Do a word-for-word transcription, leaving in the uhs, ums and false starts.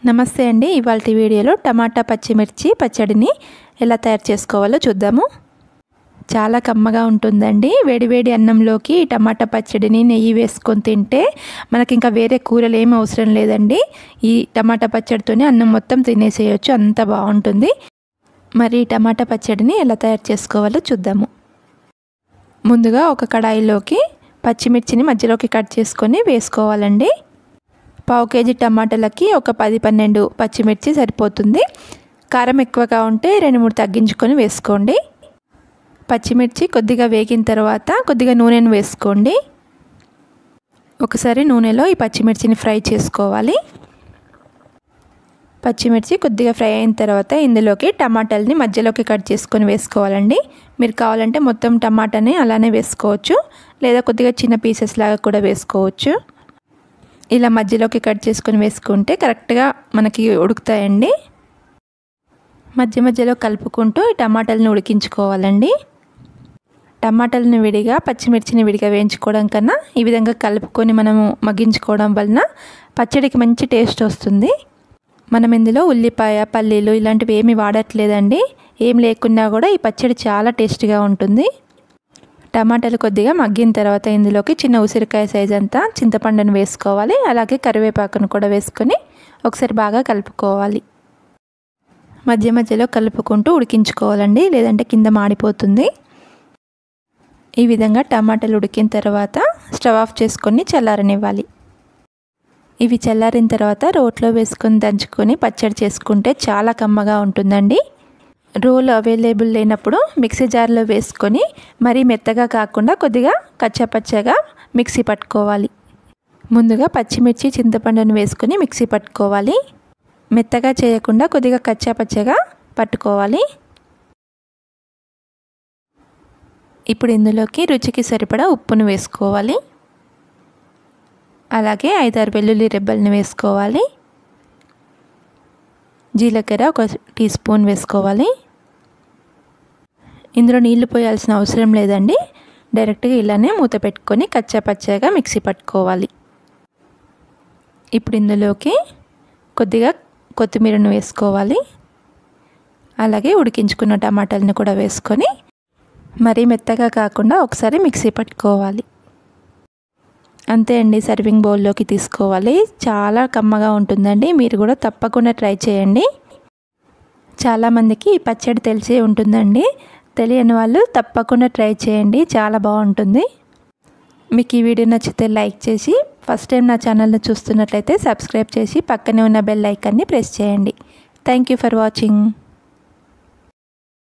నమస్తే అండి. ఇవాల్టి వీడియోలో టమాటా పచ్చిమిర్చి పచ్చడిని ఎలా తయారు చేసుకోవాలో చూద్దాము. చాలా కమ్మగా ఉంటుందండి. వేడివేడి అన్నంలోకి టమాటా పచ్చడిని నెయ్యి వేసుకొని తింటే మనకి ఇంకా వేరే కూరలు ఏమీ అవసరం లేదండి. ఈ టమాటా పచ్చడితోనే అన్నం మొత్తం తినేసేయచ్చు, అంత బాగుంటుంది. మరి టమాటా పచ్చడిని ఎలా తయారు చేసుకోవాలో చూద్దాము. ముందుగా ఒక కడాయిలోకి పచ్చిమిర్చిని మధ్యలోకి కట్ చేసుకొని వేసుకోవాలండి. పావు కేజీ టమాటాలకి ఒక పది పన్నెండు పచ్చిమిర్చి సరిపోతుంది. కారం ఎక్కువగా ఉంటే రెండు మూడు తగ్గించుకొని వేసుకోండి. పచ్చిమిర్చి కొద్దిగా వేగిన తర్వాత కొద్దిగా నూనెను వేసుకోండి. ఒకసారి నూనెలో ఈ పచ్చిమిర్చిని ఫ్రై చేసుకోవాలి. పచ్చిమిర్చి కొద్దిగా ఫ్రై అయిన తర్వాత ఇందులోకి టమాటాలని మధ్యలోకి కట్ చేసుకొని వేసుకోవాలండి. మీరు కావాలంటే మొత్తం టమాటాని అలానే వేసుకోవచ్చు, లేదా కొద్దిగా చిన్న పీసెస్ లాగా కూడా వేసుకోవచ్చు. ఇలా మధ్యలోకి కట్ చేసుకొని వేసుకుంటే కరెక్ట్గా మనకి ఉడుకుతాయండి. మధ్య మధ్యలో కలుపుకుంటూ ఈ టమాటాలను ఉడికించుకోవాలండి. టమాటాలను విడిగా పచ్చిమిర్చిని విడిగా వేయించుకోవడం కన్నా ఈ విధంగా కలుపుకొని మనము మగ్గించుకోవడం వలన పచ్చడికి మంచి టేస్ట్ వస్తుంది. మనం ఇందులో ఉల్లిపాయ పల్లీలు ఇలాంటివి ఏమీ వాడట్లేదండి. ఏం లేకున్నా కూడా ఈ పచ్చడి చాలా టేస్ట్గా ఉంటుంది. టమాటాలు కొద్దిగా మగ్గిన తర్వాత ఇందులోకి చిన్న ఉసిరికాయ సైజ్ అంతా చింతపండును వేసుకోవాలి. అలాగే కరివేపాకును కూడా వేసుకొని ఒకసారి బాగా కలుపుకోవాలి. మధ్య మధ్యలో కలుపుకుంటూ ఉడికించుకోవాలండి, లేదంటే కింద మాడిపోతుంది. ఈ విధంగా టమాటాలు ఉడికిన తర్వాత స్టవ్ ఆఫ్ చేసుకొని చల్లారనివ్వాలి. ఇవి చల్లారిన తర్వాత రోట్లో వేసుకొని దంచుకొని పచ్చడి చేసుకుంటే చాలా కమ్మగా ఉంటుందండి. రోలు అవైలబుల్ లేనప్పుడు మిక్సీ జార్లో వేసుకొని మరీ మెత్తగా కాకుండా కొద్దిగా కచ్చాపచ్చగా మిక్సీ పట్టుకోవాలి. ముందుగా పచ్చిమిర్చి చింతపండును వేసుకొని మిక్సీ పట్టుకోవాలి. మెత్తగా చేయకుండా కొద్దిగా కచ్చాపచ్చగా పట్టుకోవాలి. ఇప్పుడు ఇందులోకి రుచికి సరిపడా ఉప్పును వేసుకోవాలి. అలాగే ఐదారు వెల్లుల్లి రెబ్బలను వేసుకోవాలి. జీలకర్ర ఒక టీ స్పూన్ వేసుకోవాలి. ఇందులో నీళ్లు పోయాల్సిన అవసరం లేదండి. డైరెక్ట్గా ఇలానే మూత పెట్టుకొని కచ్చాపచ్చాగా మిక్సీ పట్టుకోవాలి. ఇప్పుడు ఇందులోకి కొద్దిగా కొత్తిమీరను వేసుకోవాలి. అలాగే ఉడికించుకున్న టమాటాలను కూడా వేసుకొని మరీ మెత్తగా కాకుండా ఒకసారి మిక్సీ పట్టుకోవాలి. అంతే అండి, సర్వింగ్ బౌల్లోకి తీసుకోవాలి. చాలా కమ్మగా ఉంటుందండి. మీరు కూడా తప్పకుండా ట్రై చేయండి. చాలామందికి ఈ పచ్చడి తెలిసే ఉంటుందండి. తెలియని వాళ్ళు తప్పకుండా ట్రై చేయండి, చాలా బాగుంటుంది. మీకు ఈ వీడియో నచ్చితే లైక్ చేసి, ఫస్ట్ టైం నా ఛానల్ని చూస్తున్నట్లయితే సబ్స్క్రైబ్ చేసి పక్కనే ఉన్న బెల్ ఐకాన్ని ప్రెస్ చేయండి. Thank you for watching.